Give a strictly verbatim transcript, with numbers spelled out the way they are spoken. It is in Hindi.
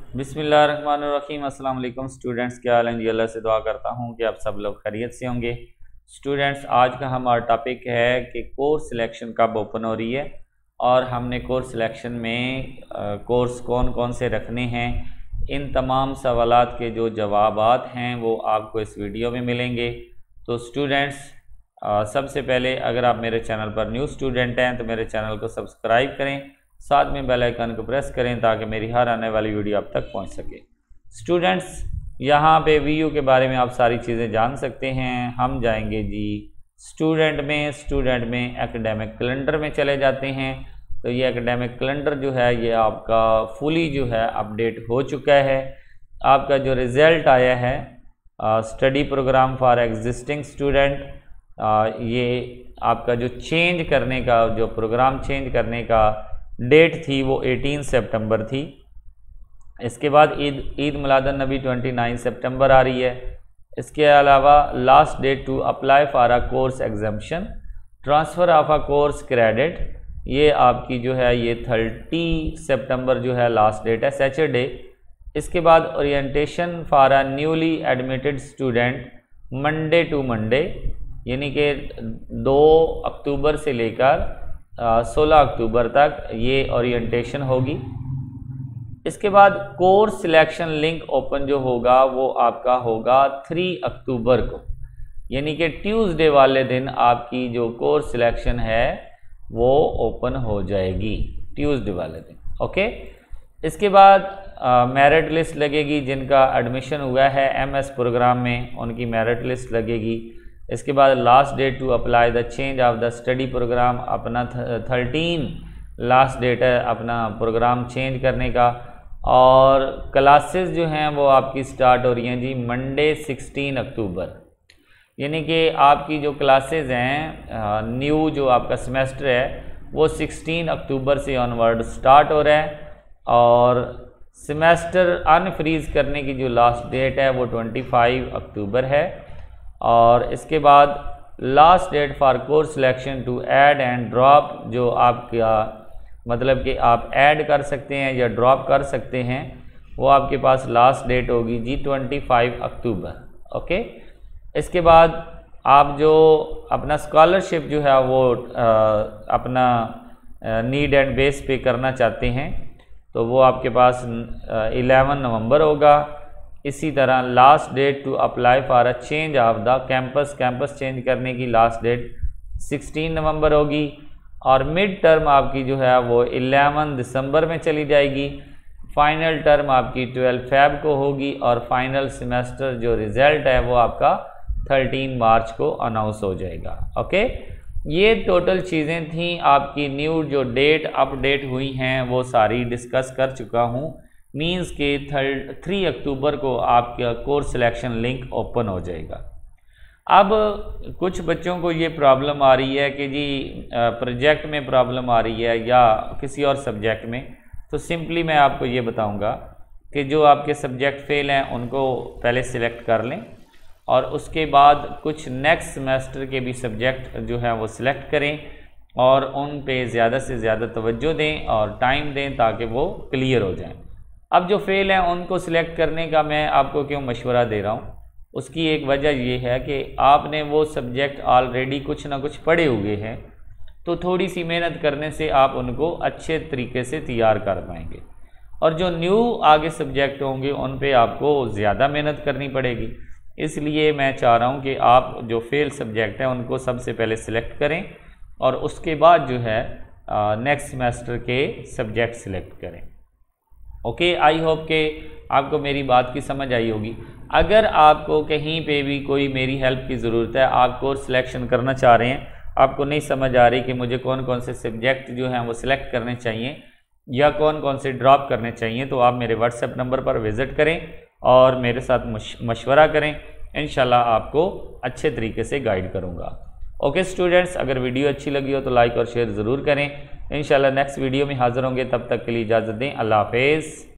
बिस्मिल्लाहिर्रहमानिर्रहीम। अस्सलाम वालेकुम स्टूडेंट्स, क्या हाल है जी। अल्लाह से दुआ करता हूँ कि आप सब लोग खैरियत से होंगे। स्टूडेंट्स, आज का हमारा टॉपिक है कि कोर्स सिलेक्शन कब ओपन हो रही है और हमने कोर्स सिलेक्शन में आ, कोर्स कौन कौन से रखने हैं। इन तमाम सवालात के जो जवाबात हैं वो आपको इस वीडियो में मिलेंगे। तो स्टूडेंट्स, सबसे पहले अगर आप मेरे चैनल पर न्यू स्टूडेंट हैं तो मेरे चैनल को सब्सक्राइब करें, साथ में बेल आइकन को प्रेस करें ताकि मेरी हर आने वाली वीडियो आप तक पहुंच सके। स्टूडेंट्स, यहाँ पे वीयू के बारे में आप सारी चीज़ें जान सकते हैं। हम जाएंगे जी स्टूडेंट में। स्टूडेंट में एकेडमिक कैलेंडर में चले जाते हैं। तो ये एकेडमिक कैलेंडर जो है ये आपका फुली जो है अपडेट हो चुका है। आपका जो रिज़ल्ट आया है study program for existing student, ये आपका जो चेंज करने का जो प्रोग्राम चेंज करने का डेट थी वो अठारह सितंबर थी। इसके बाद ईद ईद मिलादुन नबी उनतीस सितंबर आ रही है। इसके अलावा last date to apply for a course exemption transfer of a course credit, ये आपकी जो है ये तीस सितंबर जो है लास्ट डेट है, सैटरडे। इसके बाद orientation for a newly admitted student Monday to Monday, यानी कि दो अक्टूबर से लेकर सोलह अक्टूबर तक ये ओरिएंटेशन होगी। इसके बाद कोर्स सिलेक्शन लिंक ओपन जो होगा वो आपका होगा तीन अक्टूबर को, यानी कि ट्यूसडे वाले दिन आपकी जो कोर्स सिलेक्शन है वो ओपन हो जाएगी ट्यूसडे वाले दिन। ओके, इसके बाद मेरिट लिस्ट लगेगी। जिनका एडमिशन हुआ है एमएस प्रोग्राम में उनकी मेरिट लिस्ट लगेगी। इसके बाद last date to apply the change of the study program, अपना थर्टीन लास्ट डेट है अपना प्रोग्राम चेंज करने का। और क्लासेस जो हैं वो आपकी स्टार्ट हो रही हैं जी मंडे सोलह अक्टूबर, यानी कि आपकी जो क्लासेस हैं न्यू जो आपका सेमेस्टर है वो सोलह अक्टूबर से ऑनवर्ड स्टार्ट हो रहा है। और सेमेस्टर अनफ्रीज़ करने की जो लास्ट डेट है वो पच्चीस अक्टूबर है। और इसके बाद last date for course selection to add and drop, जो आपका मतलब कि आप ऐड कर सकते हैं या ड्रॉप कर सकते हैं, वो आपके पास लास्ट डेट होगी जी पच्चीस अक्टूबर। ओके, इसके बाद आप जो अपना स्कॉलरशिप जो है वो आ, अपना नीड एंड बेस पे करना चाहते हैं तो वो आपके पास ग्यारह नवंबर होगा। इसी तरह last date to apply for a change of the campus, campus change करने की लास्ट डेट सोलह नवंबर होगी। और मिड टर्म आपकी जो है वो ग्यारह दिसंबर में चली जाएगी। फाइनल टर्म आपकी बारह फेब को होगी और फाइनल सेमेस्टर जो रिज़ल्ट है वो आपका तेरह मार्च को अनाउंस हो जाएगा। ओके, ये टोटल चीज़ें थी आपकी न्यू जो डेट अपडेट हुई हैं वो सारी डिस्कस कर चुका हूँ। मींस के थर्ड थ्री अक्टूबर को आपका कोर्स सिलेक्शन लिंक ओपन हो जाएगा। अब कुछ बच्चों को ये प्रॉब्लम आ रही है कि जी प्रोजेक्ट में प्रॉब्लम आ रही है या किसी और सब्जेक्ट में, तो सिंपली मैं आपको ये बताऊंगा कि जो आपके सब्जेक्ट फेल हैं उनको पहले सिलेक्ट कर लें और उसके बाद कुछ नेक्स्ट सेमेस्टर के भी सब्जेक्ट जो है वो सिलेक्ट करें और उन पे ज़्यादा से ज़्यादा तवज्जो दें और टाइम दें ताकि वो क्लियर हो जाएं। अब जो फेल हैं उनको सिलेक्ट करने का मैं आपको क्यों मशवरा दे रहा हूँ, उसकी एक वजह ये है कि आपने वो सब्जेक्ट ऑलरेडी कुछ ना कुछ पढ़े हुए हैं, तो थोड़ी सी मेहनत करने से आप उनको अच्छे तरीके से तैयार कर पाएंगे। और जो न्यू आगे सब्जेक्ट होंगे उन पे आपको ज़्यादा मेहनत करनी पड़ेगी। इसलिए मैं चाह रहा हूँ कि आप जो फेल सब्जेक्ट हैं उनको सबसे पहले सिलेक्ट करें और उसके बाद जो है नेक्स्ट सेमेस्टर के सब्जेक्ट सिलेक्ट करें। ओके, आई होप कि आपको मेरी बात की समझ आई होगी। अगर आपको कहीं पे भी कोई मेरी हेल्प की ज़रूरत है, आप कोर्स सिलेक्शन करना चाह रहे हैं, आपको नहीं समझ आ रही कि मुझे कौन कौन से सब्जेक्ट जो हैं वो सिलेक्ट करने चाहिए या कौन कौन से ड्रॉप करने चाहिए, तो आप मेरे व्हाट्सएप नंबर पर विज़िट करें और मेरे साथ मशवरा करें। इंशाल्लाह आपको अच्छे तरीके से गाइड करूँगा। ओके स्टूडेंट्स, अगर वीडियो अच्छी लगी हो तो लाइक और शेयर ज़रूर करें। इंशाल्लाह नेक्स्ट वीडियो में हाज़िर होंगे, तब तक के लिए इजाज़त दें। अल्लाह हाफ़िज़।